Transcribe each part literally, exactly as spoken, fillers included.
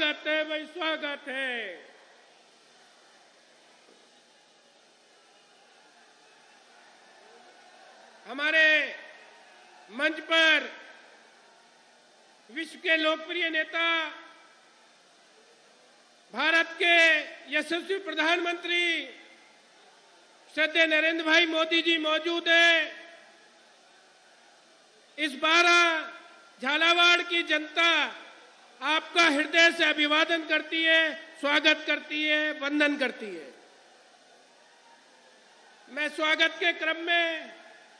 स्वागत है भाई, स्वागत है। हमारे मंच पर विश्व के लोकप्रिय नेता, भारत के यशस्वी प्रधानमंत्री श्रद्धेय नरेंद्र भाई मोदी जी मौजूद हैं। इस बारह झालावाड़ की जनता आपका हृदय से अभिवादन करती है, स्वागत करती है, वंदन करती है। मैं स्वागत के क्रम में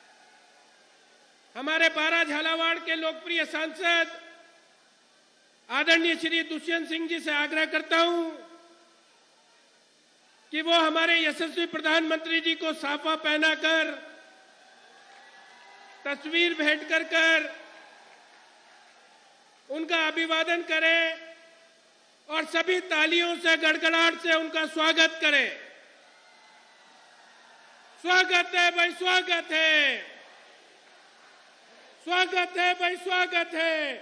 हमारे बारह झालावाड़ के लोकप्रिय सांसद आदरणीय श्री दुष्यंत सिंह जी से आग्रह करता हूं कि वो हमारे यशस्वी प्रधानमंत्री जी को साफा पहनाकर, तस्वीर भेंट कर कर उनका अभिवादन करें और सभी तालियों से, गड़गड़ाहट से उनका स्वागत करें। स्वागत है भाई, स्वागत है, स्वागत है भाई, स्वागत है,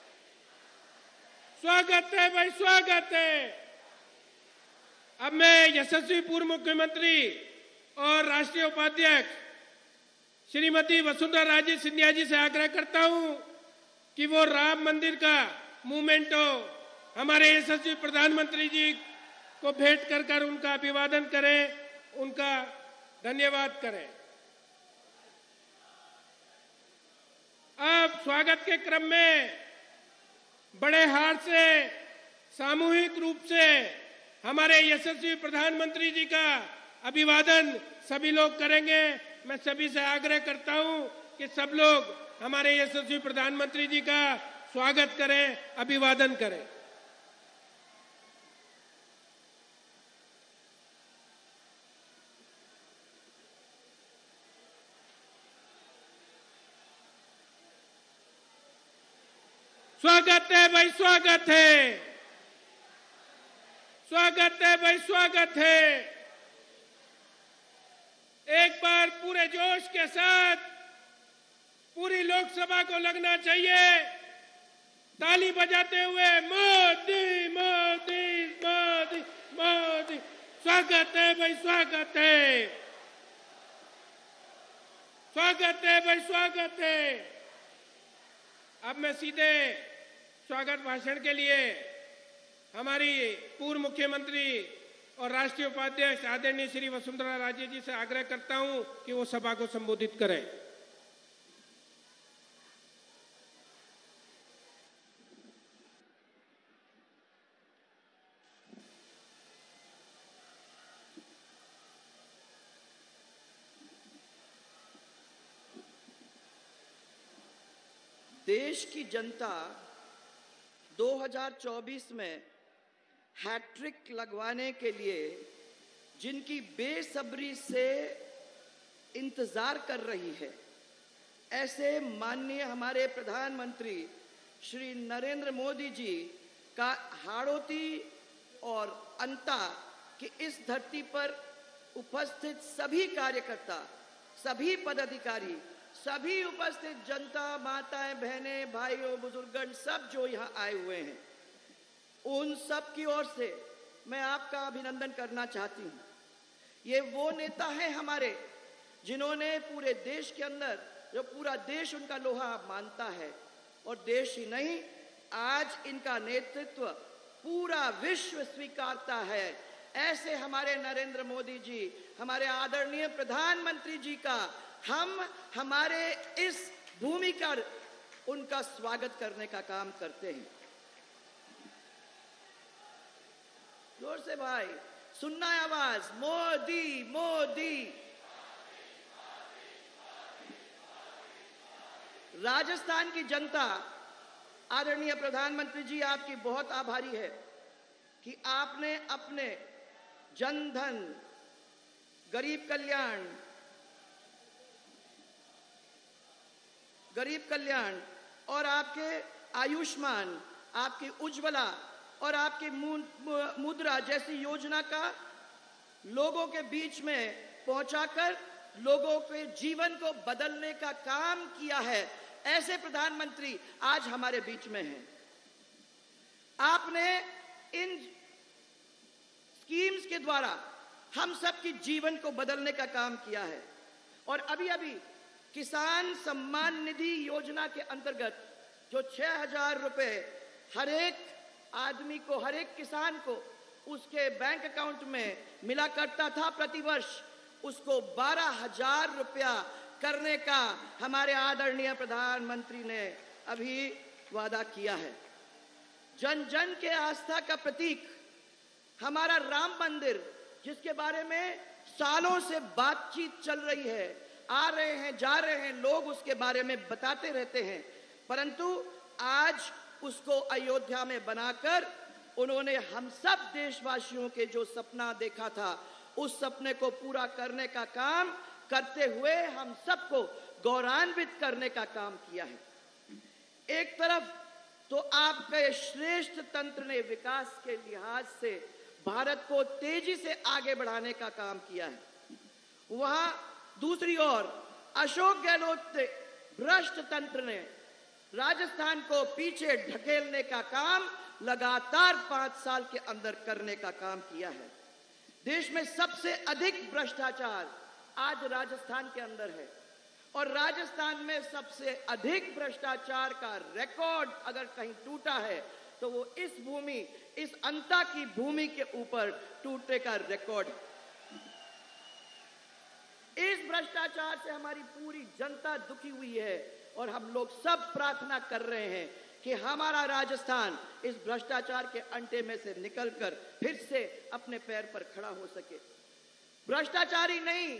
स्वागत है भाई, स्वागत है। अब मैं यशस्वी पूर्व मुख्यमंत्री और राष्ट्रीय उपाध्यक्ष श्रीमती वसुंधरा राजे सिंधिया जी से आग्रह करता हूं कि वो राम मंदिर का मूवमेंटो हमारे यशस्वी प्रधानमंत्री जी को भेंट कर कर उनका अभिवादन करें, उनका धन्यवाद करें। अब स्वागत के क्रम में बड़े हार से सामूहिक रूप से हमारे यशस्वी प्रधानमंत्री जी का अभिवादन सभी लोग करेंगे। मैं सभी से आग्रह करता हूं कि सब लोग हमारे यशस्वी प्रधानमंत्री जी का स्वागत करें, अभिवादन करें। स्वागत है भाई, स्वागत है, स्वागत है भाई, स्वागत है। एक बार पूरे जोश के साथ पूरी लोकसभा को लगना चाहिए, ताली बजाते हुए मोदी मोदी मोदी मोदी। स्वागत है भाई, स्वागत है, स्वागत है भाई, स्वागत है। अब मैं सीधे स्वागत भाषण के लिए हमारी पूर्व मुख्यमंत्री और राष्ट्रीय उपाध्यक्ष आदरणीय श्री वसुंधरा राजे जी से आग्रह करता हूं कि वो सभा को संबोधित करें। देश की जनता दो हज़ार चौबीस में हैट्रिक लगवाने के लिए जिनकी बेसब्री से इंतजार कर रही है, ऐसे माननीय हमारे प्रधानमंत्री श्री नरेंद्र मोदी जी का हाड़ोती और अंता कि इस धरती पर उपस्थित सभी कार्यकर्ता, सभी पदाधिकारी, सभी उपस्थित जनता, माताएं, बहनें, भाइयों, बुजुर्गन, सब जो यहाँ आए हुए हैं, उन सब की ओर से मैं आपका अभिनंदन करना चाहती हूँ। ये वो नेता हैं हमारे जिन्होंने पूरे देश के अंदर, जो पूरा देश उनका लोहा मानता है, और देश ही नहीं, आज इनका नेतृत्व पूरा विश्व स्वीकारता है। ऐसे हमारे नरेंद्र मोदी जी, हमारे आदरणीय प्रधानमंत्री जी का हम हमारे इस भूमि पर उनका स्वागत करने का काम करते हैं। जोर से भाई, सुनना है आवाज, मोदी मोदी। राजस्थान की जनता आदरणीय प्रधानमंत्री जी आपकी बहुत आभारी है कि आपने अपने जनधन, गरीब कल्याण, गरीब कल्याण और आपके आयुष्मान, आपकी उज्ज्वला और आपकी मुद्रा जैसी योजना का लोगों के बीच में पहुंचाकर लोगों के जीवन को बदलने का काम किया है। ऐसे प्रधानमंत्री आज हमारे बीच में हैं। आपने इन स्कीम्स के द्वारा हम सबके जीवन को बदलने का काम किया है। और अभी अभी किसान सम्मान निधि योजना के अंतर्गत जो छह हजार रुपए हर एक आदमी को, हर एक किसान को उसके बैंक अकाउंट में मिला करता था प्रतिवर्ष, उसको बारह हजार रुपया करने का हमारे आदरणीय प्रधानमंत्री ने अभी वादा किया है। जन जन के आस्था का प्रतीक हमारा राम मंदिर, जिसके बारे में सालों से बातचीत चल रही है, आ रहे हैं जा रहे हैं लोग, उसके बारे में बताते रहते हैं, परंतु आज उसको अयोध्या में बनाकर उन्होंने हम सब देशवासियों के जो सपना देखा था उस सपने को पूरा करने का काम करते हुए हम सबको गौरवान्वित करने का काम किया है। एक तरफ तो आपके श्रेष्ठ तंत्र ने विकास के लिहाज से भारत को तेजी से आगे बढ़ाने का काम किया है, वहां दूसरी ओर अशोक गहलोत ने भ्रष्ट तंत्र ने राजस्थान को पीछे ढकेलने का काम लगातार पांच साल के अंदर करने का काम किया है। देश में सबसे अधिक भ्रष्टाचार आज राजस्थान के अंदर है और राजस्थान में सबसे अधिक भ्रष्टाचार का रिकॉर्ड अगर कहीं टूटा है तो वो इस भूमि, इस अंता की भूमि के ऊपर टूटने का रिकॉर्ड है। इस भ्रष्टाचार से हमारी पूरी जनता दुखी हुई है और हम लोग सब प्रार्थना कर रहे हैं कि हमारा राजस्थान इस भ्रष्टाचार के अंटे में से निकलकर फिर से अपने पैर पर खड़ा हो सके। भ्रष्टाचार ही नहीं,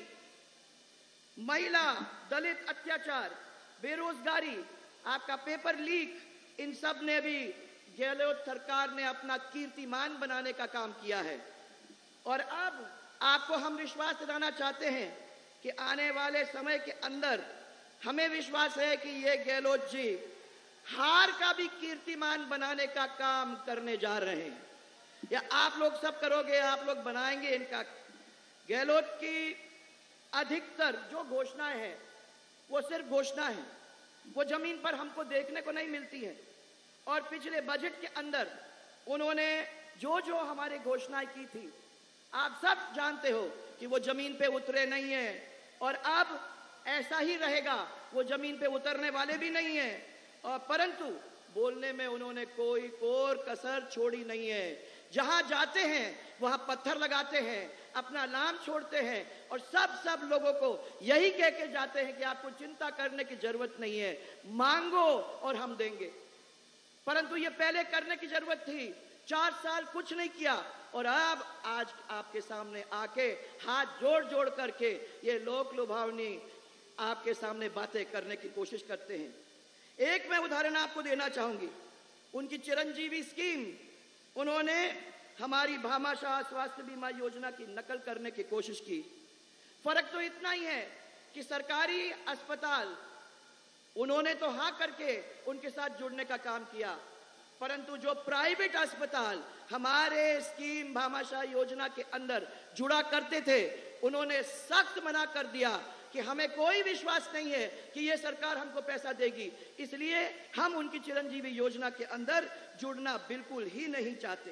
महिला, दलित अत्याचार, बेरोजगारी, आपका पेपर लीक, इन सब ने भी गहलोत सरकार ने अपना कीर्तिमान बनाने का काम किया है। और अब आपको हम विश्वास दिलाना चाहते हैं कि आने वाले समय के अंदर हमें विश्वास है कि ये गहलोत जी हार का भी कीर्तिमान बनाने का काम करने जा रहे हैं। या आप लोग सब करोगे, आप लोग बनाएंगे इनका। गहलोत की अधिकतर जो घोषणाएं हैं वो सिर्फ घोषणा है, वो जमीन पर हमको देखने को नहीं मिलती है। और पिछले बजट के अंदर उन्होंने जो जो हमारे घोषणाएं की थी, आप सब जानते हो कि वो जमीन पे उतरे नहीं है और अब ऐसा ही रहेगा, वो जमीन पे उतरने वाले भी नहीं है। और परंतु बोलने में उन्होंने कोई कोर कसर छोड़ी नहीं है। जहां जाते हैं वहां पत्थर लगाते हैं, अपना नाम छोड़ते हैं और सब सब लोगों को यही कह के जाते हैं कि आपको चिंता करने की जरूरत नहीं है, मांगो और हम देंगे। परंतु ये पहले करने की जरूरत थी, चार साल कुछ नहीं किया और अब आज आपके सामने आके हाथ जोड़ जोड़ करके ये लोक लुभावनी आपके सामने बातें करने की कोशिश करते हैं। एक मैं उदाहरण आपको देना चाहूंगी, उनकी चिरंजीवी स्कीम, उन्होंने हमारी भामाशाह स्वास्थ्य बीमा योजना की नकल करने की कोशिश की। फर्क तो इतना ही है कि सरकारी अस्पताल उन्होंने तो हाँ करके उनके साथ जुड़ने का काम किया, परंतु जो प्राइवेट अस्पताल हमारे स्कीम भामाशाह योजना के अंदर जुड़ा करते थे, उन्होंने सख्त मना कर दिया कि हमें कोई विश्वास नहीं है कि ये सरकार हमको पैसा देगी, इसलिए हम उनकी चिरंजीवी योजना के अंदर जुड़ना बिल्कुल ही नहीं चाहते।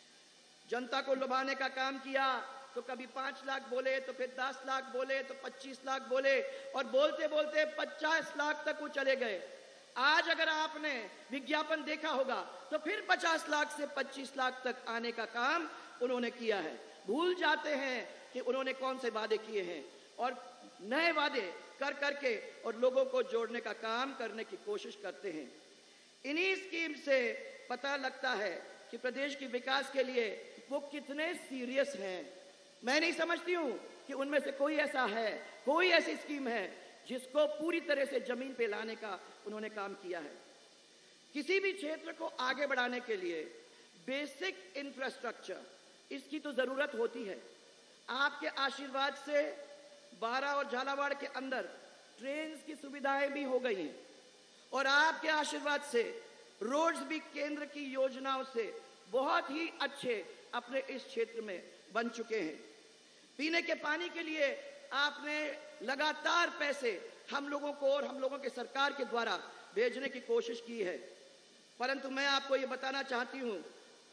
जनता को लुभाने का काम किया तो कभी पांच लाख बोले तो फिर दस लाख बोले तो पच्चीस लाख बोले और बोलते बोलते पचास लाख तक वो चले गए। आज अगर आपने विज्ञापन देखा होगा तो फिर पचास लाख से पच्चीस लाख तक आने का काम उन्होंने किया है। भूल जाते हैं कि उन्होंने कौन से वादे किए हैं और नए वादे कर करके और लोगों को जोड़ने का काम करने की कोशिश करते हैं। इन्हीं स्कीम से पता लगता है कि प्रदेश के विकास के लिए वो कितने सीरियस हैं। मैं नहीं समझती हूँ कि उनमें से कोई ऐसा है, कोई ऐसी स्कीम है जिसको पूरी तरह से जमीन पे लाने का उन्होंने काम किया है। किसी भी क्षेत्र को आगे बढ़ाने के लिए बेसिक इंफ्रास्ट्रक्चर, इसकी तो जरूरत होती है। आपके आशीर्वाद से बारा और झालावाड़ के अंदर ट्रेन की सुविधाएं भी हो गई हैं और आपके आशीर्वाद से रोड्स भी केंद्र की योजनाओं से बहुत ही अच्छे अपने इस क्षेत्र में बन चुके हैं। पीने के पानी के लिए आपने लगातार पैसे हम लोगों को और हम लोगों के सरकार के द्वारा भेजने की कोशिश की है, परंतु मैं आपको ये बताना चाहती हूं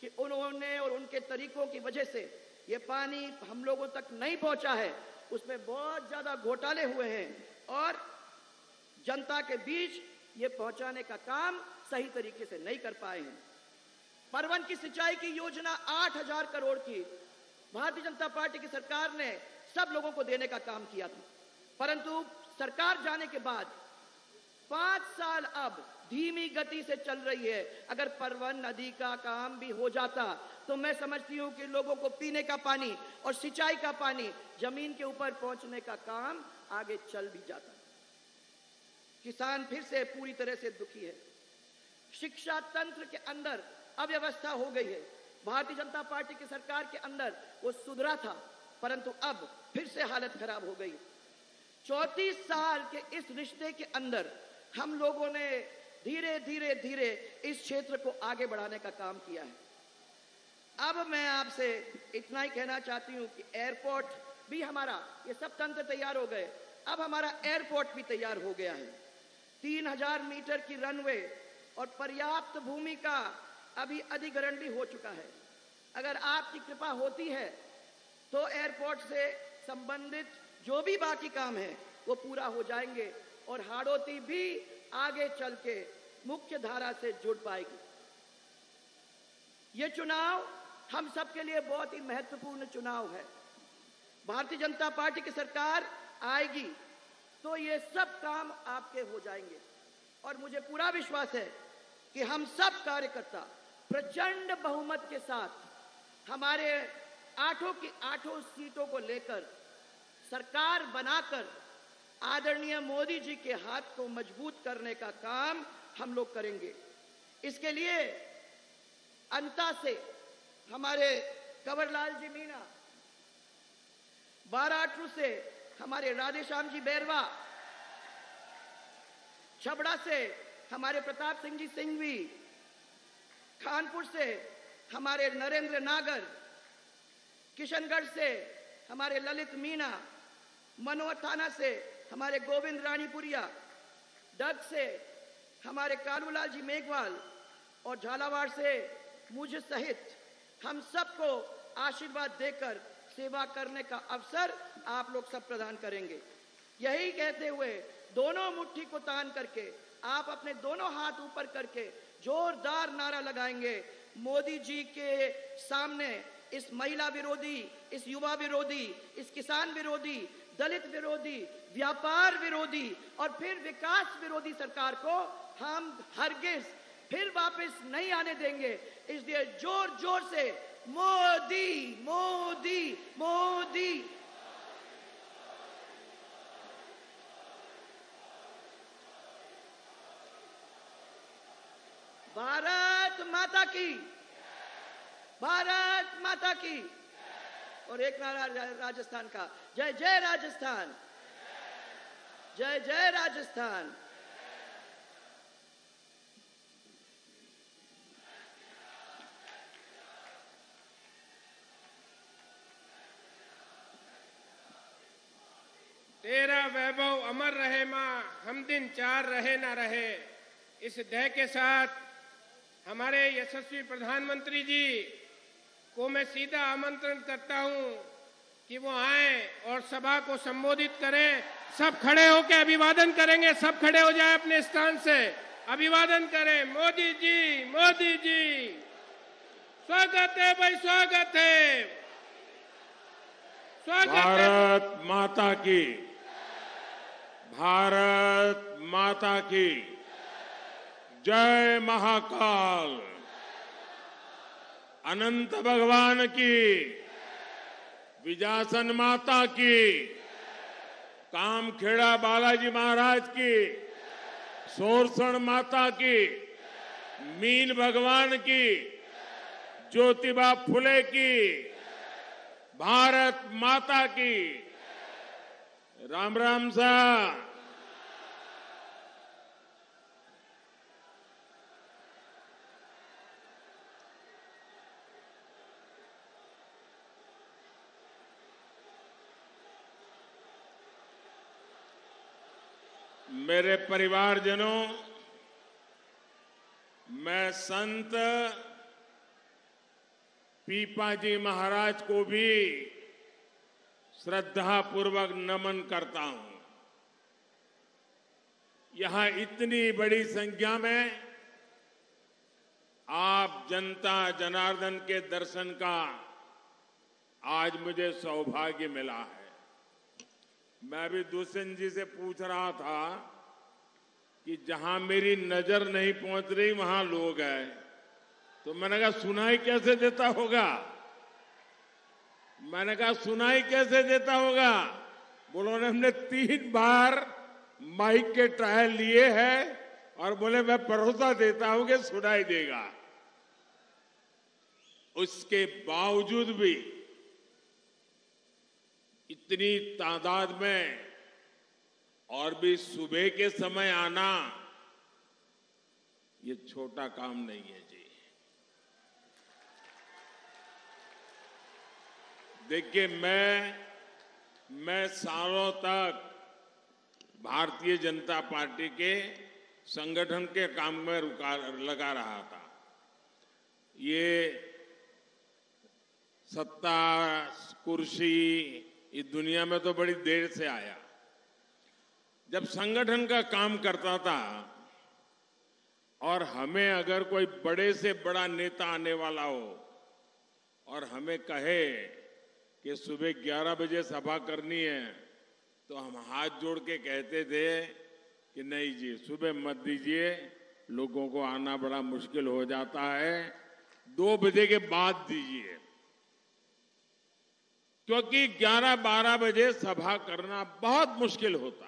कि उन्होंने और उनके तरीकों की वजह से ये पानी हम लोगों तक नहीं पहुंचा है, उसमें बहुत ज्यादा घोटाले हुए हैं और जनता के बीच ये पहुंचाने का काम सही तरीके से नहीं कर पाए हैं। परवन की सिंचाई की योजना आठ हजार करोड़ की भारतीय जनता पार्टी की सरकार ने सब लोगों को देने का काम किया था, परंतु सरकार जाने के बाद पांच साल अब धीमी गति से चल रही है। अगर परवन नदी का काम भी हो जाता तो मैं समझती हूं कि लोगों को पीने का पानी और सिंचाई का पानी जमीन के ऊपर पहुंचने का काम आगे चल भी जाता। किसान फिर से पूरी तरह से दुखी है। शिक्षा तंत्र के अंदर अव्यवस्था हो गई है। भारतीय जनता पार्टी की सरकार के अंदर वो सुधरा था, परंतु अब फिर से हालत खराब हो गई। चौंतीस साल के इस रिश्ते के अंदर हम लोगों ने धीरे धीरे धीरे इस क्षेत्र को आगे बढ़ाने का काम किया है। अब मैं आपसे इतना ही कहना चाहती हूं कि एयरपोर्ट भी हमारा, ये सब तंत्र तैयार हो गए, अब हमारा एयरपोर्ट भी तैयार हो गया है। तीन हजार मीटर की रनवे और पर्याप्त भूमि का अभी अधिग्रहण भी हो चुका है। अगर आपकी कृपा होती है तो एयरपोर्ट से संबंधित जो भी बाकी काम है वो पूरा हो जाएंगे और हाड़ौती भी आगे चल के मुख्य धारा से जुड़ पाएगी। ये चुनाव हम सबके लिए बहुत ही महत्वपूर्ण चुनाव है। भारतीय जनता पार्टी की सरकार आएगी तो ये सब काम आपके हो जाएंगे और मुझे पूरा विश्वास है कि हम सब कार्यकर्ता प्रचंड बहुमत के साथ हमारे आठों की आठों सीटों को लेकर सरकार बनाकर आदरणीय मोदी जी के हाथ को मजबूत करने का काम हम लोग करेंगे। इसके लिए अंता से हमारे कंवरलाल जी मीणा, बाराटू से हमारे राधेश्याम जी बैरवा, छबड़ा से हमारे प्रताप सिंह जी सिंघवी, कानपुर से हमारे नरेंद्र नागर, किशनगढ़ से हमारे ललित मीणा, मनोहर थाना से हमारे गोविंद रानीपुरिया, डग से हमारे कालूलाल जी मेघवाल और झालावाड़ से मुझ सहित हम सबको आशीर्वाद देकर सेवा करने का अवसर आप लोग सब प्रदान करेंगे। यही कहते हुए दोनों मुट्ठी को तान करके आप अपने दोनों हाथ ऊपर करके जोरदार नारा लगाएंगे, मोदी जी के सामने इस महिला विरोधी, इस युवा विरोधी, इस किसान विरोधी, दलित विरोधी, व्यापार विरोधी और फिर विकास विरोधी सरकार को हम हरगिज फिर वापस नहीं आने देंगे। इसलिए जोर जोर से मोदी मोदी मोदी। भारत माता की, भारत माता की। और एक नारा राजस्थान का, जय जय राजस्थान, जय जय राजस्थान। तेरा वैभव अमर रहे मां, हम दिन चार रहे ना रहे। इस ध्येय के साथ हमारे यशस्वी प्रधानमंत्री जी को मैं सीधा आमंत्रण करता हूं कि वो आए और सभा को संबोधित करें। सब खड़े होकर अभिवादन करेंगे, सब खड़े हो जाए अपने स्थान से, अभिवादन करें। मोदी जी, मोदी जी, स्वागत है भाई, स्वागत है, स्वागत है। भारत माता की, भारत माता की जय। महाकाल अनंत भगवान की, विजासन माता की, कामखेड़ा बालाजी महाराज की, सोरसण माता की, मीन भगवान की, ज्योतिबा फुले की, भारत माता की। राम राम सा। मेरे परिवारजनों, मैं संत पीपाजी महाराज को भी श्रद्धापूर्वक नमन करता हूं। यहां इतनी बड़ी संख्या में आप जनता जनार्दन के दर्शन का आज मुझे सौभाग्य मिला है। मैं भी दुष्यंत जी से पूछ रहा था कि जहां मेरी नजर नहीं पहुंच रही वहां लोग हैं, तो मैंने कहा सुनाई कैसे देता होगा। मैंने कहा सुनाई कैसे देता होगा। बोलो ने हमने तीन बार माइक के ट्रायल लिए हैं और बोले मैं भरोसा देता हूं कि सुनाई देगा। उसके बावजूद भी इतनी तादाद में और भी सुबह के समय आना ये छोटा काम नहीं है जी। देखिए, मैं मैं सालों तक भारतीय जनता पार्टी के संगठन के काम में रुका लगा रहा था। ये सत्ता कुर्सी इस दुनिया में तो बड़ी देर से आया। जब संगठन का काम करता था और हमें अगर कोई बड़े से बड़ा नेता आने वाला हो और हमें कहे कि सुबह ग्यारह बजे सभा करनी है, तो हम हाथ जोड़ के कहते थे कि नहीं जी, सुबह मत दीजिए, लोगों को आना बड़ा मुश्किल हो जाता है, दो बजे के बाद दीजिए। क्योंकि ग्यारह बारह बजे सभा करना बहुत मुश्किल होता है।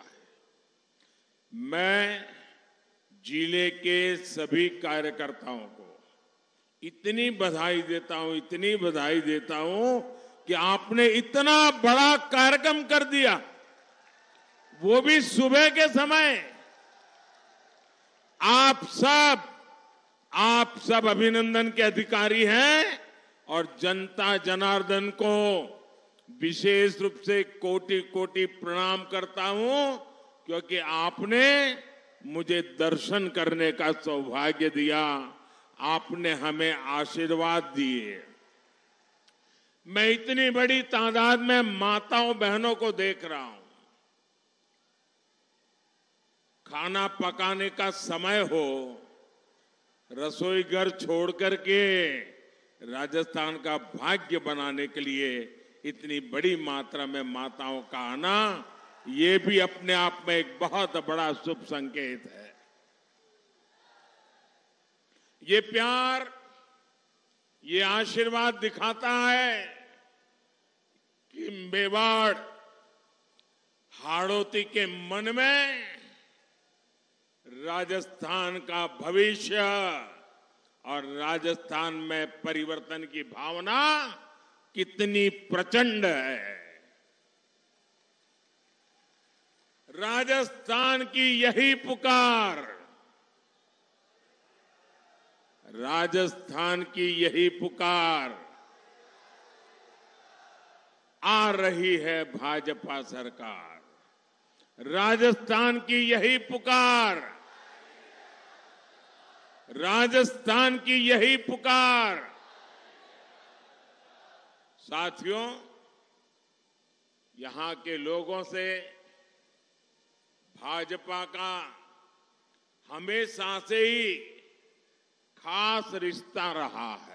मैं जिले के सभी कार्यकर्ताओं को इतनी बधाई देता हूं, इतनी बधाई देता हूं कि आपने इतना बड़ा कार्यक्रम कर दिया, वो भी सुबह के समय। आप सब आप सब अभिनंदन के अधिकारी हैं और जनता जनार्दन को विशेष रूप से कोटि कोटि प्रणाम करता हूं, क्योंकि आपने मुझे दर्शन करने का सौभाग्य दिया, आपने हमें आशीर्वाद दिए। मैं इतनी बड़ी तादाद में माताओं बहनों को देख रहा हूं। खाना पकाने का समय हो, रसोई घर छोड़ करके राजस्थान का भाग्य बनाने के लिए इतनी बड़ी मात्रा में माताओं का आना, ये भी अपने आप में एक बहुत बड़ा शुभ संकेत है। ये प्यार, ये आशीर्वाद दिखाता है कि मेवाड़ हाड़ौती के मन में राजस्थान का भविष्य और राजस्थान में परिवर्तन की भावना कितनी प्रचंड है। राजस्थान की यही पुकार, राजस्थान की यही पुकार आ रही है भाजपा सरकार। राजस्थान की यही पुकार, राजस्थान की यही पुकार। साथियों, यहां के लोगों से भाजपा का हमेशा से ही खास रिश्ता रहा है।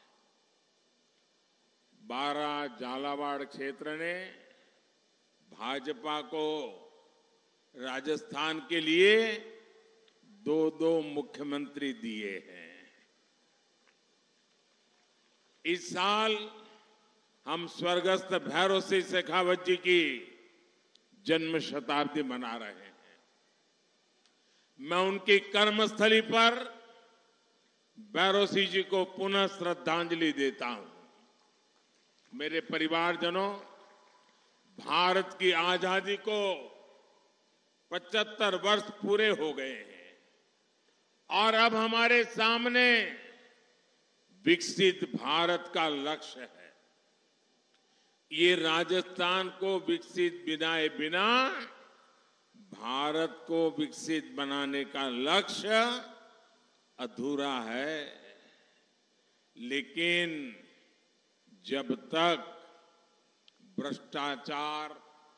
बारां झालावाड़ क्षेत्र ने भाजपा को राजस्थान के लिए दो दो मुख्यमंत्री दिए हैं। इस साल हम स्वर्गस्थ भैरव सिंह शेखावत जी की जन्म शताब्दी मना रहे हैं। मैं उनकी कर्मस्थली पर भैरव सिंह जी को पुनः श्रद्धांजलि देता हूं। मेरे परिवारजनों, भारत की आजादी को पचहत्तर वर्ष पूरे हो गए हैं और अब हमारे सामने विकसित भारत का लक्ष्य है। ये राजस्थान को विकसित बनाए बिना भारत को विकसित बनाने का लक्ष्य अधूरा है। लेकिन जब तक भ्रष्टाचार,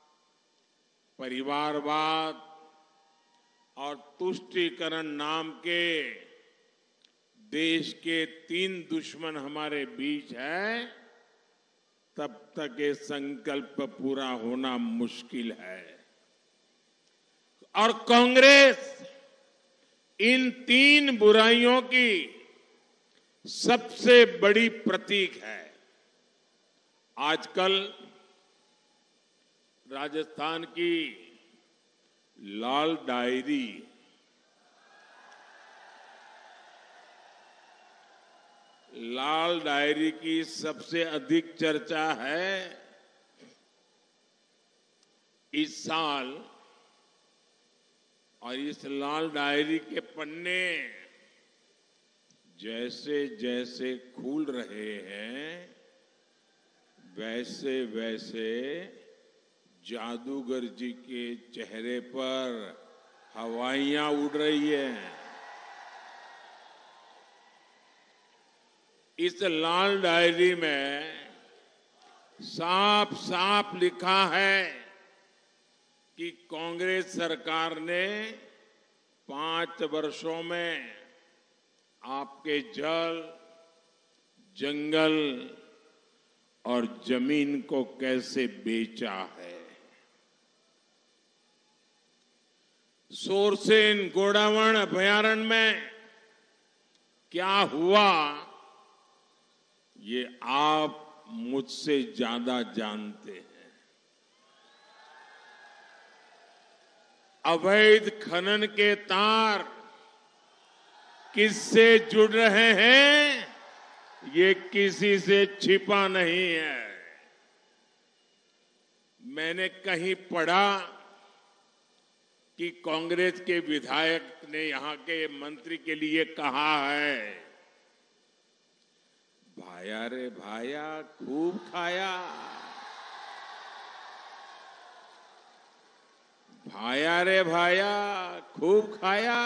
परिवारवाद और तुष्टीकरण नाम के देश के तीन दुश्मन हमारे बीच है, तब तक ये संकल्प पूरा होना मुश्किल है। और कांग्रेस इन तीन बुराइयों की सबसे बड़ी प्रतीक है। आजकल राजस्थान की लाल डायरी लाल डायरी की सबसे अधिक चर्चा है। इस साल और इस लाल डायरी के पन्ने जैसे जैसे खुल रहे हैं, वैसे वैसे जादूगर जी के चेहरे पर हवाइयां उड़ रही हैं। इस लाल डायरी में साफ साफ लिखा है कि कांग्रेस सरकार ने पांच वर्षों में आपके जल, जंगल और जमीन को कैसे बेचा है। सोरसेन गोडावण अभयारण्य में क्या हुआ, ये आप मुझसे ज्यादा जानते हैं। अवैध खनन के तार किससे जुड़ रहे हैं, ये किसी से छिपा नहीं है। मैंने कहीं पढ़ा कि कांग्रेस के विधायक ने यहां के मंत्री के लिए कहा है, भाया रे भाया खूब खाया, भाया रे भाया खूब खाया,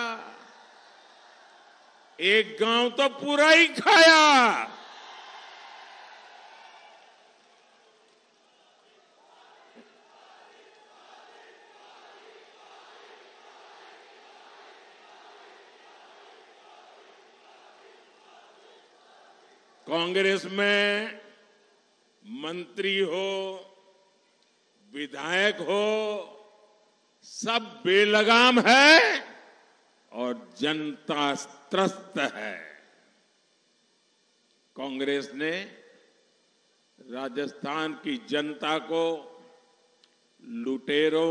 एक गांव तो पूरा ही खाया। कांग्रेस में मंत्री हो, विधायक हो, सब बेलगाम है और जनता त्रस्त है। कांग्रेस ने राजस्थान की जनता को लुटेरों,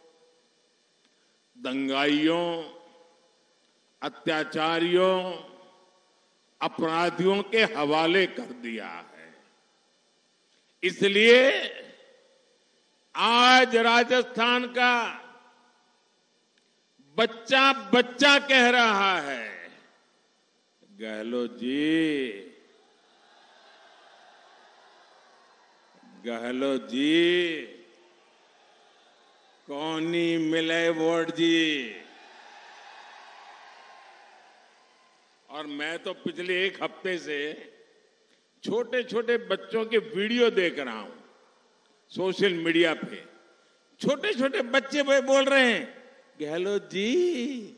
दंगाइयों, अत्याचारियों, अपराधियों के हवाले कर दिया है। इसलिए आज राजस्थान का बच्चा बच्चा कह रहा है, गहलोत जी, गहलोत जी, कौनी मिले वोट जी। और मैं तो पिछले एक हफ्ते से छोटे छोटे बच्चों के वीडियो देख रहा हूं सोशल मीडिया पे। छोटे छोटे बच्चे बोल रहे हैं, गहलोत जी,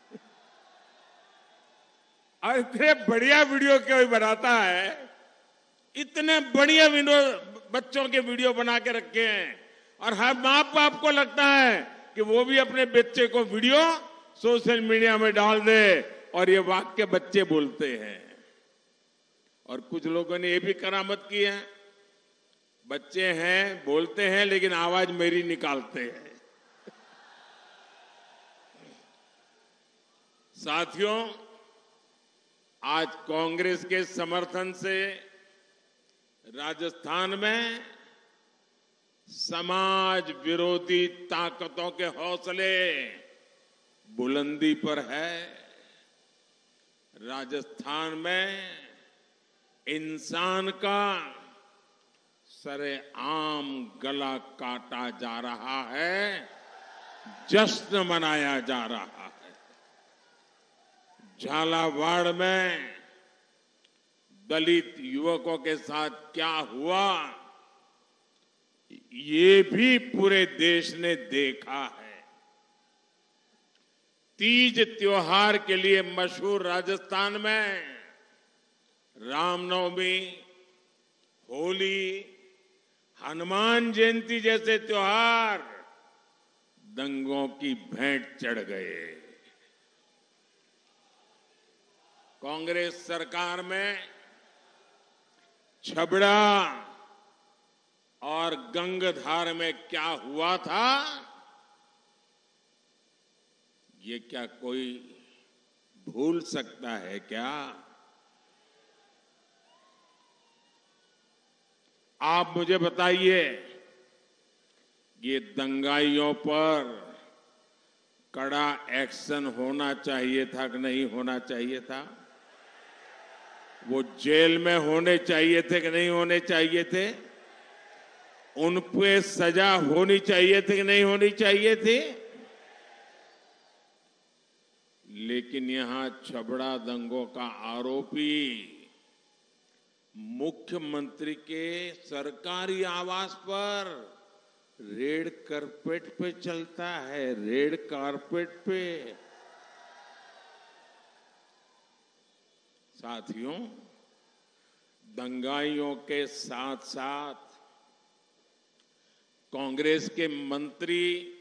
और इतने बढ़िया वीडियो कोई बनाता है, इतने बढ़िया वीडियो बच्चों के वीडियो बना के रखे हैं। और हर माँ बाप को लगता है कि वो भी अपने बच्चे को वीडियो सोशल मीडिया में डाल दे और ये वाक्य बच्चे बोलते हैं। और कुछ लोगों ने ये भी करामत की है, बच्चे हैं, बोलते हैं, लेकिन आवाज मेरी निकालते हैं। साथियों, आज कांग्रेस के समर्थन से राजस्थान में समाज विरोधी ताकतों के हौसले बुलंदी पर है। राजस्थान में इंसान का सरेआम गला काटा जा रहा है, जश्न मनाया जा रहा है। झालावाड़ में दलित युवकों के साथ क्या हुआ, ये भी पूरे देश ने देखा है। तीज त्योहार के लिए मशहूर राजस्थान में रामनवमी, होली, हनुमान जयंती जैसे त्योहार दंगों की भेंट चढ़ गए। कांग्रेस सरकार में छबड़ा और गंगधार में क्या हुआ था, ये क्या कोई भूल सकता है क्या? आप मुझे बताइए, ये दंगाइयों पर कड़ा एक्शन होना चाहिए था कि नहीं होना चाहिए था? वो जेल में होने चाहिए थे कि नहीं होने चाहिए थे? उन पे सजा होनी चाहिए थी कि नहीं होनी चाहिए थी? लेकिन यहां छबड़ा दंगों का आरोपी मुख्यमंत्री के सरकारी आवास पर रेड कारपेट पे चलता है, रेड कारपेट पे। साथियों, दंगाइयों के साथ साथ कांग्रेस के मंत्री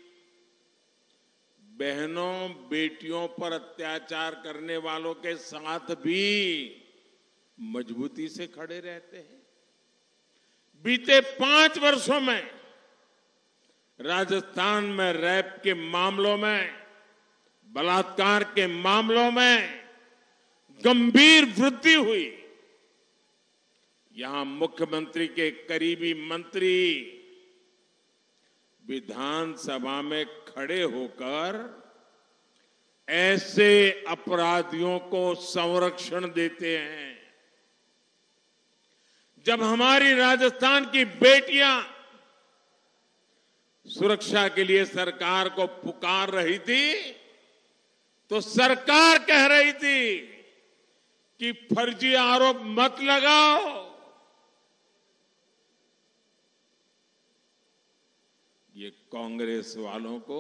बहनों बेटियों पर अत्याचार करने वालों के साथ भी मजबूती से खड़े रहते हैं। बीते पांच वर्षों में राजस्थान में रेप के मामलों में, बलात्कार के मामलों में गंभीर वृद्धि हुई। यहां मुख्यमंत्री के करीबी मंत्री विधानसभा में खड़े होकर ऐसे अपराधियों को संरक्षण देते हैं। जब हमारी राजस्थान की बेटियां सुरक्षा के लिए सरकार को पुकार रही थी, तो सरकार कह रही थी कि फर्जी आरोप मत लगाओ। ये कांग्रेस वालों को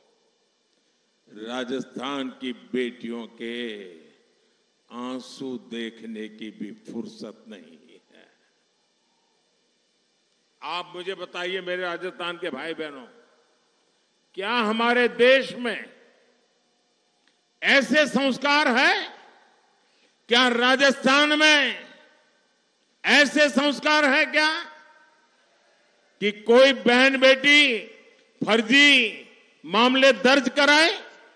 राजस्थान की बेटियों के आंसू देखने की भी फुर्सत नहीं है। आप मुझे बताइए मेरे राजस्थान के भाई बहनों, क्या हमारे देश में ऐसे संस्कार है? क्या राजस्थान में ऐसे संस्कार है क्या कि कोई बहन बेटी फर्जी मामले दर्ज कराए?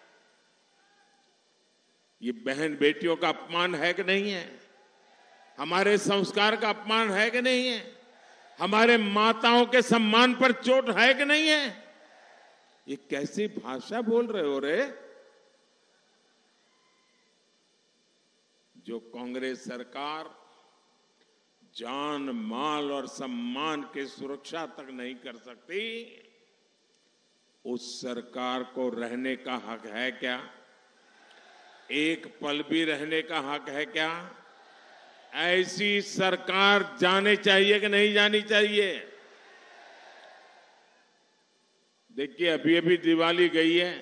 ये बहन बेटियों का अपमान है कि नहीं है? हमारे संस्कार का अपमान है कि नहीं है? हमारे माताओं के सम्मान पर चोट है कि नहीं है? ये कैसी भाषा बोल रहे हो रे? जो कांग्रेस सरकार जान माल और सम्मान की सुरक्षा तक नहीं कर सकती, उस सरकार को रहने का हक है क्या? एक पल भी रहने का हक है क्या? ऐसी सरकार जाने चाहिए कि नहीं जानी चाहिए? देखिए, अभी अभी दिवाली गई है।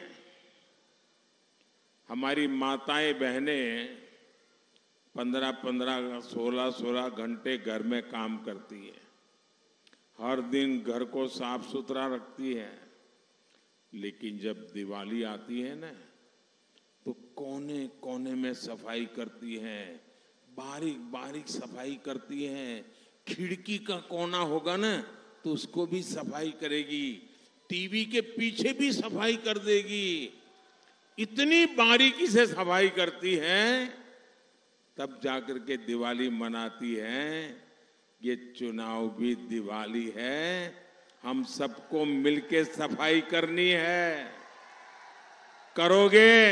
हमारी माताएं बहनें पंद्रह पंद्रह सोलह सोलह घंटे घर में काम करती है, हर दिन घर को साफ सुथरा रखती है। लेकिन जब दिवाली आती है ना, तो कोने कोने में सफाई करती हैं, बारीक बारीक सफाई करती हैं। खिड़की का कोना होगा ना, तो उसको भी सफाई करेगी, टीवी के पीछे भी सफाई कर देगी। इतनी बारीकी से सफाई करती हैं, तब जाकर के दिवाली मनाती हैं। ये चुनाव भी दिवाली है, हम सबको मिलके सफाई करनी है। करोगे?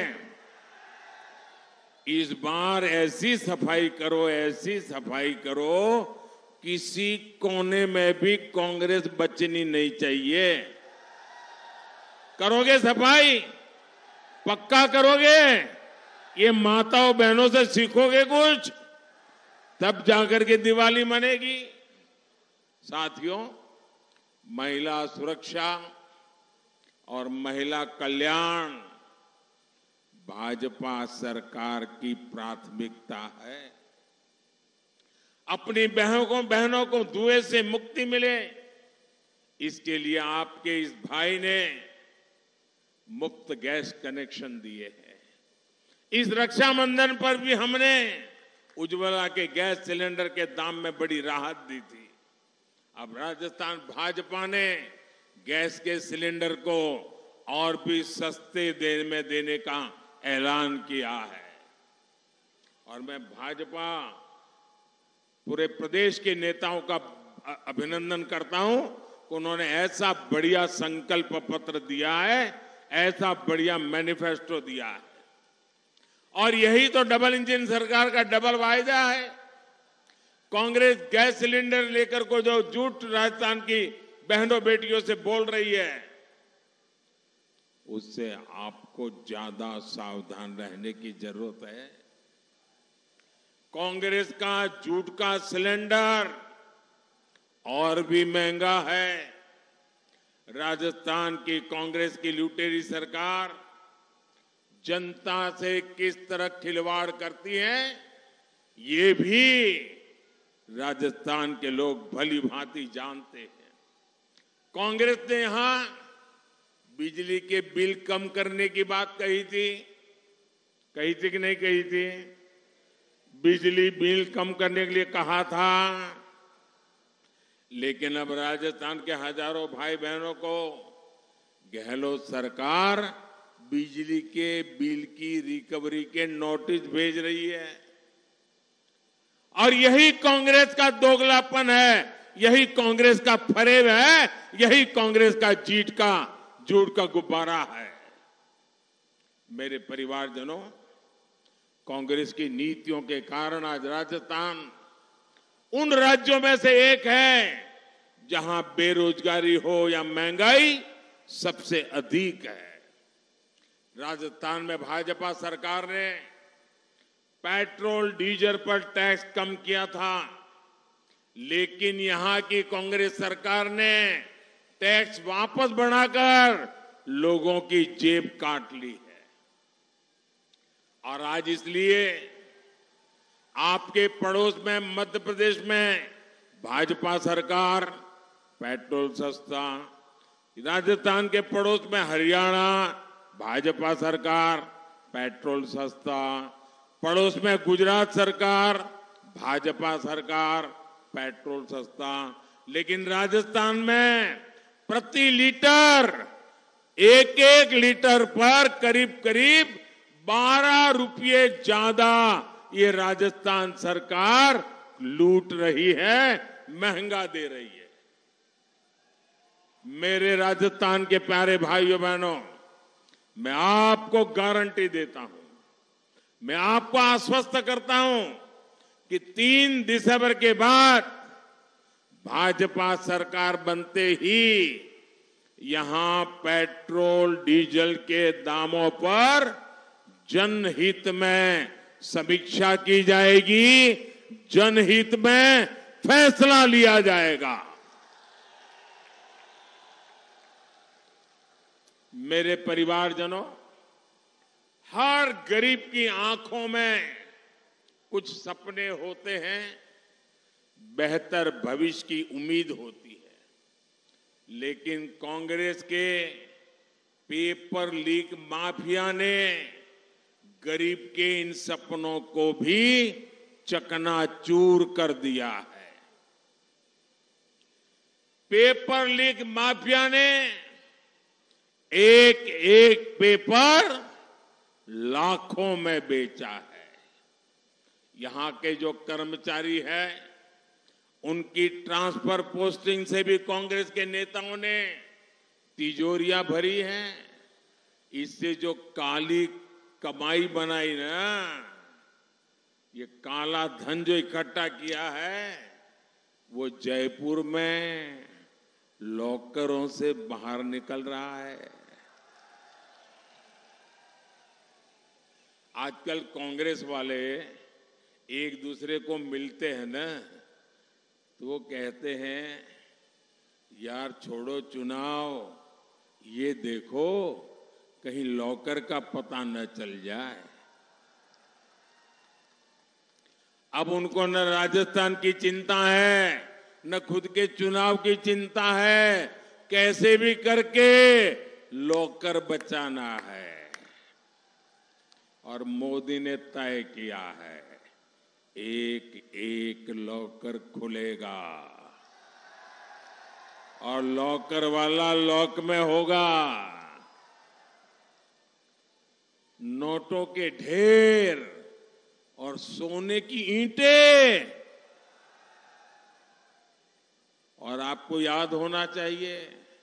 इस बार ऐसी सफाई करो, ऐसी सफाई करो, किसी कोने में भी कांग्रेस बचनी नहीं चाहिए। करोगे सफाई? पक्का करोगे? ये माताओं बहनों से सीखोगे कुछ? तब जाकर के दिवाली मनेगी। साथियों, महिला सुरक्षा और महिला कल्याण भाजपा सरकार की प्राथमिकता है। अपनी बहनों को बहनों को धुएं से मुक्ति मिले, इसके लिए आपके इस भाई ने मुफ्त गैस कनेक्शन दिए हैं। इस रक्षाबंधन पर भी हमने उज्ज्वला के गैस सिलेंडर के दाम में बड़ी राहत दी थी। अब राजस्थान भाजपा ने गैस के सिलेंडर को और भी सस्ते दे में देने का ऐलान किया है। और मैं भाजपा पूरे प्रदेश के नेताओं का अभिनंदन करता हूं कि उन्होंने ऐसा बढ़िया संकल्प पत्र दिया है, ऐसा बढ़िया मैनिफेस्टो दिया है। और यही तो डबल इंजन सरकार का डबल वायदा है। कांग्रेस गैस सिलेंडर लेकर को जो झूठ राजस्थान की बहनों बेटियों से बोल रही है, उससे आपको ज्यादा सावधान रहने की जरूरत है। कांग्रेस का झूठ का सिलेंडर और भी महंगा है। राजस्थान की कांग्रेस की लुटेरी सरकार जनता से किस तरह खिलवाड़ करती है, ये भी राजस्थान के लोग भली भांति जानते हैं। कांग्रेस ने यहां बिजली के बिल कम करने की बात कही थी, कही थी कि नहीं कही थी? बिजली बिल कम करने के लिए कहा था, लेकिन अब राजस्थान के हजारों भाई बहनों को गहलोत सरकार बिजली के बिल की रिकवरी के नोटिस भेज रही है। और यही कांग्रेस का दोगलापन है, यही कांग्रेस का फरेब है, यही कांग्रेस का जीत का झूठ का गुब्बारा है। मेरे परिवारजनों, कांग्रेस की नीतियों के कारण आज राजस्थान उन राज्यों में से एक है जहां बेरोजगारी हो या महंगाई सबसे अधिक है। राजस्थान में भाजपा सरकार ने पेट्रोल डीजल पर टैक्स कम किया था, लेकिन यहां की कांग्रेस सरकार ने टैक्स वापस बढ़ाकर लोगों की जेब काट ली है। और आज इसलिए आपके पड़ोस में मध्य प्रदेश में भाजपा सरकार पेट्रोल सस्ता, राजस्थान के पड़ोस में हरियाणा भाजपा सरकार पेट्रोल सस्ता, पड़ोस में गुजरात सरकार भाजपा सरकार पेट्रोल सस्ता, लेकिन राजस्थान में प्रति लीटर एक एक लीटर पर करीब करीब बारह रुपये ज्यादा ये राजस्थान सरकार लूट रही है, महंगा दे रही है। मेरे राजस्थान के प्यारे भाइयों बहनों, मैं आपको गारंटी देता हूं, मैं आपको आश्वस्त करता हूं कि तीन दिसंबर के बाद भाजपा सरकार बनते ही यहां पेट्रोल डीजल के दामों पर जनहित में समीक्षा की जाएगी, जनहित में फैसला लिया जाएगा। मेरे परिवारजनों, हर गरीब की आंखों में कुछ सपने होते हैं, बेहतर भविष्य की उम्मीद होती है, लेकिन कांग्रेस के पेपर लीक माफिया ने गरीब के इन सपनों को भी चकनाचूर कर दिया है। पेपर लीक माफिया ने एक एक पेपर लाखों में बेचा है। यहां के जो कर्मचारी हैं, उनकी ट्रांसफर पोस्टिंग से भी कांग्रेस के नेताओं ने तिजोरियां भरी हैं। इससे जो काली कमाई बनाई ना, ये काला धन जो इकट्ठा किया है, वो जयपुर में लॉकरों से बाहर निकल रहा है। आजकल कांग्रेस वाले एक दूसरे को मिलते हैं ना तो वो कहते हैं यार छोड़ो चुनाव, ये देखो कहीं लॉकर का पता न चल जाए। अब उनको न राजस्थान की चिंता है न खुद के चुनाव की चिंता है, कैसे भी करके लॉकर बचाना है। और मोदी ने तय किया है एक एक लॉकर खुलेगा और लॉकर वाला लॉक में होगा। नोटों के ढेर और सोने की ईंटें। और आपको याद होना चाहिए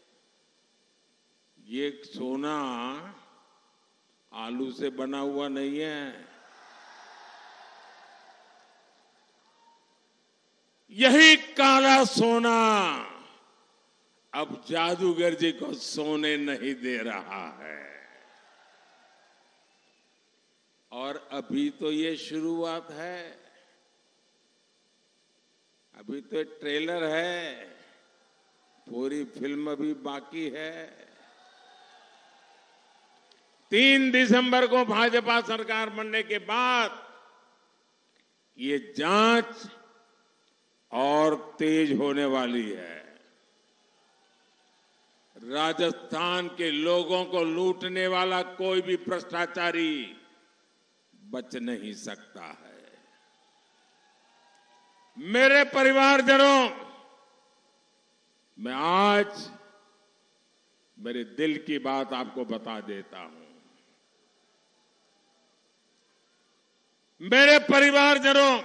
ये सोना आलू से बना हुआ नहीं है, यही काला सोना अब जादूगर जी को सोने नहीं दे रहा है। और अभी तो ये शुरुआत है, अभी तो ट्रेलर है, पूरी फिल्म अभी बाकी है। तीन दिसंबर को भाजपा सरकार बनने के बाद ये जांच और तेज होने वाली है। राजस्थान के लोगों को लूटने वाला कोई भी भ्रष्टाचारी बच नहीं सकता है। मेरे परिवारजनों, मैं आज मेरे दिल की बात आपको बता देता हूं। मेरे परिवारजनों,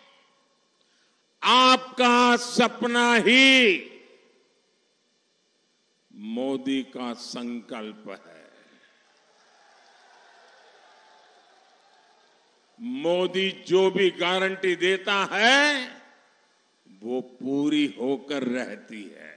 आपका सपना ही मोदी का संकल्प है। मोदी जो भी गारंटी देता है वो पूरी होकर रहती है।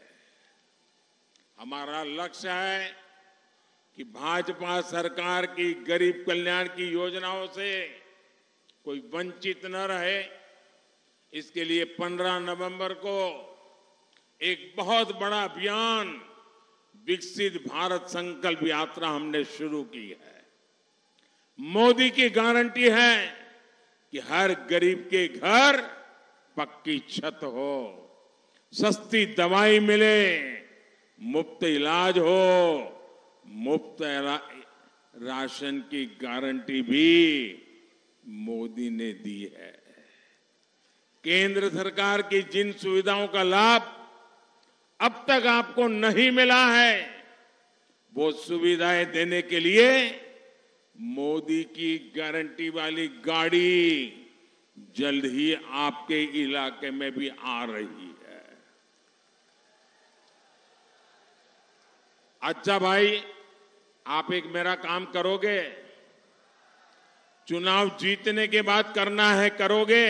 हमारा लक्ष्य है कि भाजपा सरकार की गरीब कल्याण की योजनाओं से कोई वंचित न रहे। इसके लिए पंद्रह नवंबर को एक बहुत बड़ा अभियान विकसित भारत संकल्प यात्रा हमने शुरू की है। मोदी की गारंटी है कि हर गरीब के घर पक्की छत हो, सस्ती दवाई मिले, मुफ्त इलाज हो, मुफ्त राशन की गारंटी भी मोदी ने दी है। केंद्र सरकार की जिन सुविधाओं का लाभ अब तक आपको नहीं मिला है, वो सुविधाएं देने के लिए मोदी की गारंटी वाली गाड़ी जल्द ही आपके इलाके में भी आ रही है। अच्छा भाई, आप एक मेरा काम करोगे? चुनाव जीतने के बाद करना है, करोगे?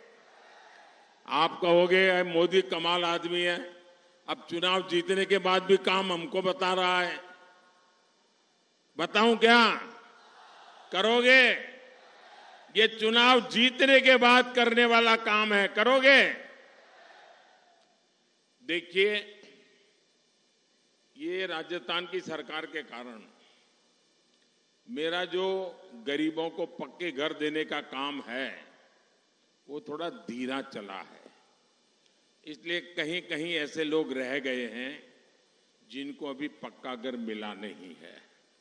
आप कहोगे मोदी कमाल आदमी है, अब चुनाव जीतने के बाद भी काम हमको बता रहा है। बताऊं क्या? करोगे? ये चुनाव जीतने के बाद करने वाला काम है, करोगे? देखिए, ये राजस्थान की सरकार के कारण मेरा जो गरीबों को पक्के घर देने का काम है वो थोड़ा धीरा चला है। इसलिए कहीं कहीं ऐसे लोग रह गए हैं जिनको अभी पक्का घर मिला नहीं है।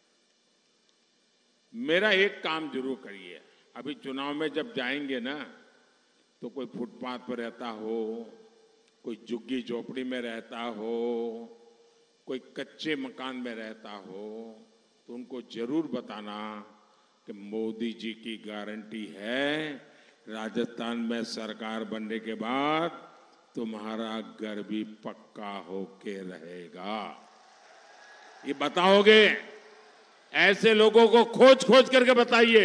मेरा एक काम जरूर करिए, अभी चुनाव में जब जाएंगे ना तो कोई फुटपाथ पर रहता हो, कोई झुग्गी झोपड़ी में रहता हो, कोई कच्चे मकान में रहता हो, तो उनको जरूर बताना कि मोदी जी की गारंटी है राजस्थान में सरकार बनने के बाद तुम्हारा घर भी पक्का होके रहेगा। ये बताओगे? ऐसे लोगों को खोज खोज करके बताइए।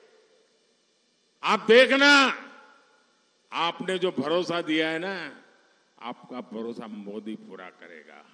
आप देखना, आपने जो भरोसा दिया है ना, आपका भरोसा मोदी पूरा करेगा।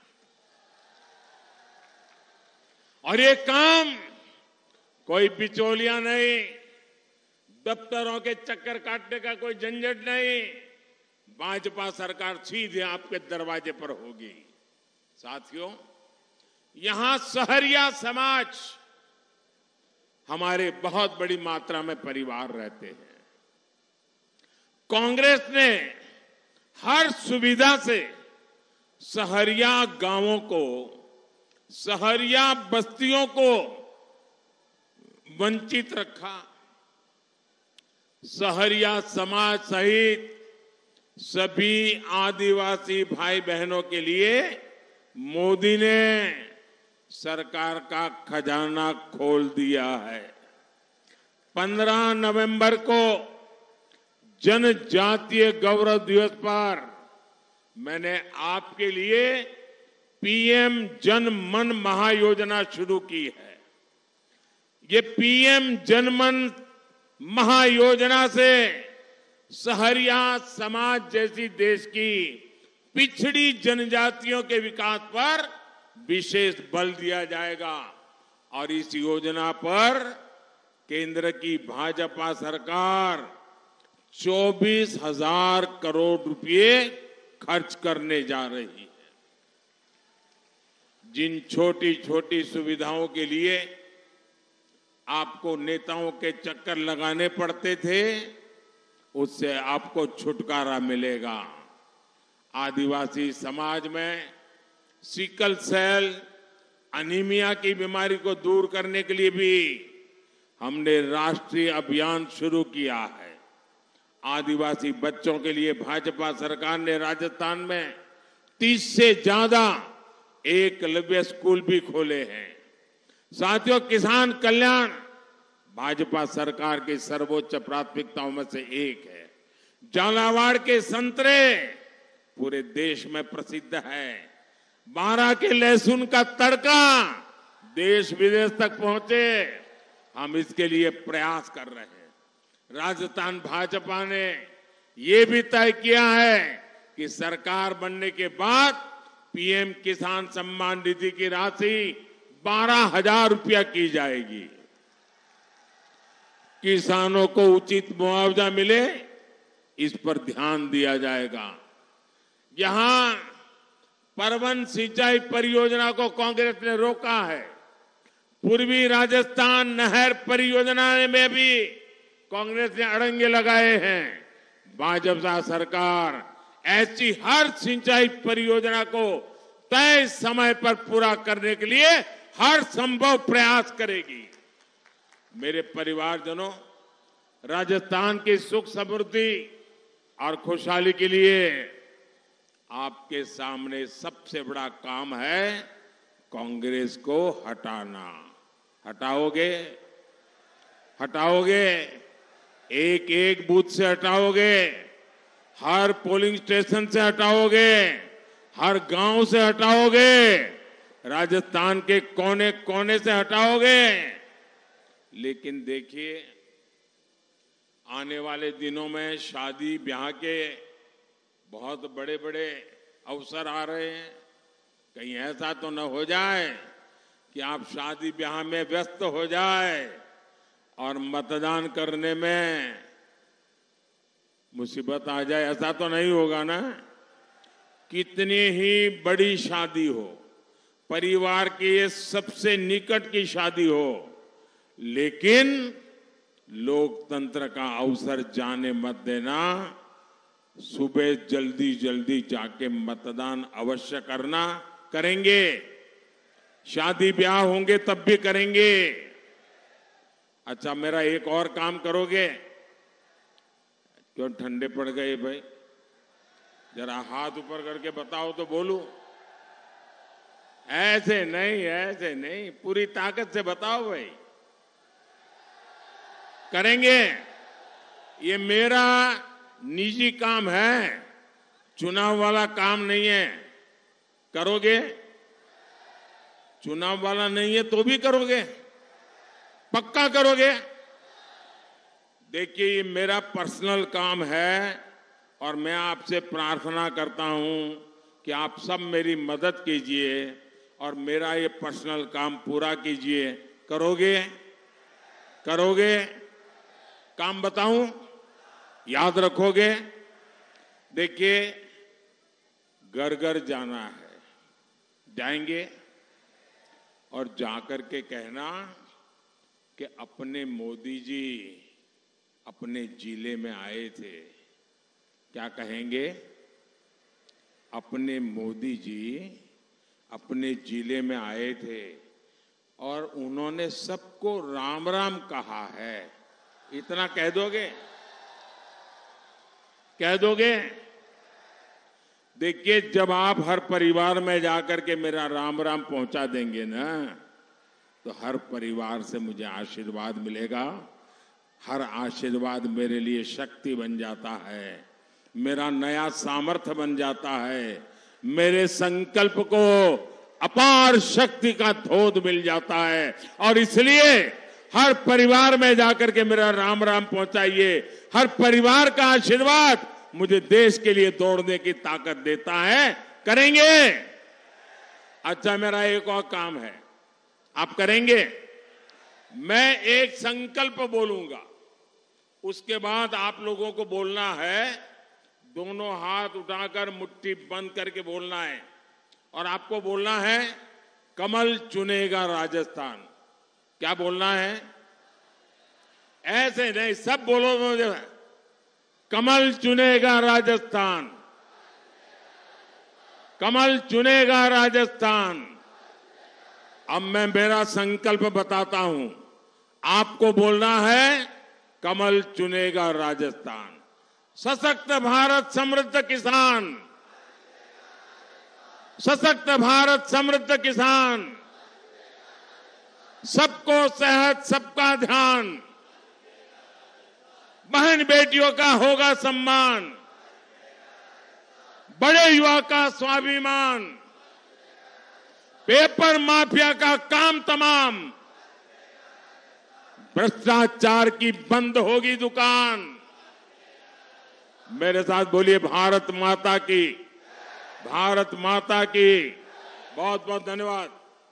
और ये काम कोई बिचौलिया नहीं, दफ्तरों के चक्कर काटने का कोई झंझट नहीं। भाजपा सरकार सीधे आपके दरवाजे पर होगी। साथियों, यहां सहरिया समाज हमारे बहुत बड़ी मात्रा में परिवार रहते हैं। कांग्रेस ने हर सुविधा से सहरिया गांवों को, सहरिया बस्तियों को वंचित रखा। सहरिया समाज सहित सभी आदिवासी भाई बहनों के लिए मोदी ने सरकार का खजाना खोल दिया है। पंद्रह नवंबर को जनजातीय गौरव दिवस पर मैंने आपके लिए पीएम जन मन महायोजना शुरू की है। ये पीएम जन मन महायोजना से सहरिया समाज जैसी देश की पिछड़ी जनजातियों के विकास पर विशेष बल दिया जाएगा और इस योजना पर केंद्र की भाजपा सरकार चौबीस हजार करोड़ रुपए खर्च करने जा रही है। जिन छोटी छोटी सुविधाओं के लिए आपको नेताओं के चक्कर लगाने पड़ते थे, उससे आपको छुटकारा मिलेगा। आदिवासी समाज में सिकल सेल अनीमिया की बीमारी को दूर करने के लिए भी हमने राष्ट्रीय अभियान शुरू किया है। आदिवासी बच्चों के लिए भाजपा सरकार ने राजस्थान में तीस से ज्यादा एकलव्य स्कूल भी खोले हैं। साथियों, किसान कल्याण भाजपा सरकार की सर्वोच्च प्राथमिकताओं में से एक है। झालावाड़ के संतरे पूरे देश में प्रसिद्ध है। बारां के लहसुन का तड़का देश विदेश तक पहुंचे, हम इसके लिए प्रयास कर रहे हैं। राजस्थान भाजपा ने ये भी तय किया है कि सरकार बनने के बाद पीएम किसान सम्मान निधि की राशि बारह हजार रुपया की जाएगी। किसानों को उचित मुआवजा मिले, इस पर ध्यान दिया जाएगा। यहां परवन सिंचाई परियोजना को कांग्रेस ने रोका है। पूर्वी राजस्थान नहर परियोजना में भी कांग्रेस ने अड़ंगे लगाए हैं। भाजपा सरकार ऐसी हर सिंचाई परियोजना को तय समय पर पूरा करने के लिए हर संभव प्रयास करेगी। मेरे परिवारजनों, राजस्थान की सुख समृद्धि और खुशहाली के लिए आपके सामने सबसे बड़ा काम है कांग्रेस को हटाना। हटाओगे? हटाओगे? एक एक बूथ से हटाओगे? हर पोलिंग स्टेशन से हटाओगे? हर गांव से हटाओगे? राजस्थान के कोने कोने से हटाओगे? लेकिन देखिए, आने वाले दिनों में शादी ब्याह के बहुत बड़े बड़े अवसर आ रहे हैं। कहीं ऐसा तो न हो जाए कि आप शादी ब्याह में व्यस्त हो जाए और मतदान करने में मुसीबत आ जाए। ऐसा तो नहीं होगा ना? कितनी ही बड़ी शादी हो, परिवार की ये सबसे निकट की शादी हो, लेकिन लोकतंत्र का अवसर जाने मत देना। सुबह जल्दी जल्दी जाके मतदान अवश्य करना। करेंगे? शादी ब्याह होंगे तब भी करेंगे। अच्छा, मेरा एक और काम करोगे? क्यों ठंडे पड़ गए भाई? जरा हाथ ऊपर करके बताओ तो बोलूं। ऐसे नहीं, ऐसे नहीं, पूरी ताकत से बताओ भाई। करेंगे? ये मेरा निजी काम है, चुनाव वाला काम नहीं है। करोगे? चुनाव वाला नहीं है तो भी करोगे? पक्का करोगे? देखिए, ये मेरा पर्सनल काम है और मैं आपसे प्रार्थना करता हूं कि आप सब मेरी मदद कीजिए और मेरा ये पर्सनल काम पूरा कीजिए। करोगे? करोगे? काम बताऊं, याद रखोगे? देखिए, घर घर जाना है, जाएंगे और जाकर के कहना कि अपने मोदी जी अपने जिले में आए थे। क्या कहेंगे? अपने मोदी जी अपने जिले में आए थे और उन्होंने सबको राम राम कहा है। इतना कह दोगे? कह दोगे? देखिए, जब आप हर परिवार में जाकर के मेरा राम राम पहुंचा देंगे ना, तो हर परिवार से मुझे आशीर्वाद मिलेगा। हर आशीर्वाद मेरे लिए शक्ति बन जाता है, मेरा नया सामर्थ्य बन जाता है, मेरे संकल्प को अपार शक्ति का धोध मिल जाता है। और इसलिए हर परिवार में जाकर के मेरा राम राम पहुंचाइए। हर परिवार का आशीर्वाद मुझे देश के लिए दौड़ने की ताकत देता है। करेंगे? अच्छा, मेरा एक और काम है, आप करेंगे? मैं एक संकल्प बोलूंगा, उसके बाद आप लोगों को बोलना है, दोनों हाथ उठाकर मुट्ठी बंद करके बोलना है। और आपको बोलना है, कमल चुनेगा राजस्थान। क्या बोलना है? ऐसे नहीं, सब बोलो तो। कमल चुनेगा राजस्थान, कमल चुनेगा राजस्थान। अब मैं मेरा संकल्प बताता हूं, आपको बोलना है, कमल चुनेगा राजस्थान। सशक्त भारत समृद्ध किसान, सशक्त भारत समृद्ध किसान, सबको सेहत सबका ध्यान, बहन बेटियों का होगा सम्मान, बड़े युवा का स्वाभिमान, पेपर माफिया का काम तमाम, भ्रष्टाचार की बंद होगी दुकान। मेरे साथ बोलिए, भारत माता की, भारत माता की। बहुत बहुत धन्यवाद।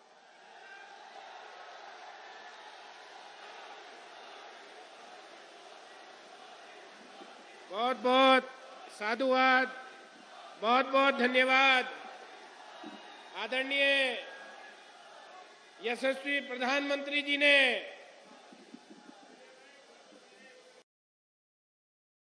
बहुत बहुत साधुवाद, बहुत बहुत धन्यवाद। आदरणीय यशस्वी प्रधानमंत्री जी ने